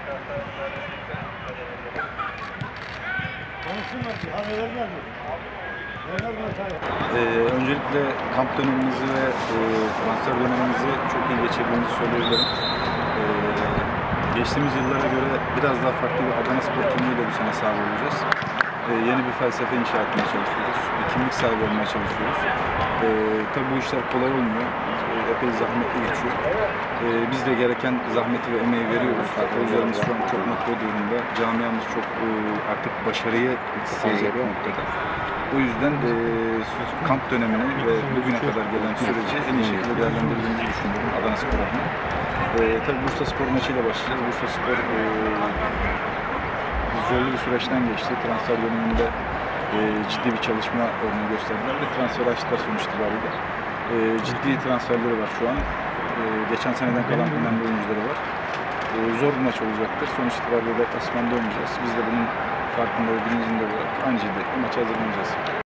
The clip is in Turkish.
Öncelikle kamp dönemimizi ve transfer dönemimizi çok iyi geçirdiğimizi söyleyebilirim. Geçtiğimiz yıllara göre biraz daha farklı bir Adanaspor kimliğiyle bu sene sahibi olacağız. Yeni bir felsefe inşa etmeye çalışıyoruz. Bir kimlik sahibi olmaya çalışıyoruz. Tabii bu işler kolay olmuyor. Epey zahmetli geçiyor. Biz de gereken zahmeti ve emeği veriyoruz. Futbolcularımız şu an çok mutlu durumda. Camiamız çok artık başarıyı isteyecek noktada. O yüzden kamp dönemini ve bugüne kadar gelen süreci en iyi şekilde değerlendirdiğimizi düşünüyorum Adanaspor adına. Tabii Bursaspor maçıyla başlayacağız. Bursaspor zorlu bir süreçten geçti. Transfer döneminde ciddi bir çalışma örneği gösterdiler ve transfer açtılar sonuç itibariyle. Ciddi transferleri var şu an. Geçen seneden kalan önemli oyuncuları var. Zor bir maç olacaktır. Sonuç itibariyle deplasmanda oynayacağız. Biz de bunun farkında ve bilincinde olarak Ance'de maça hazırlanacağız.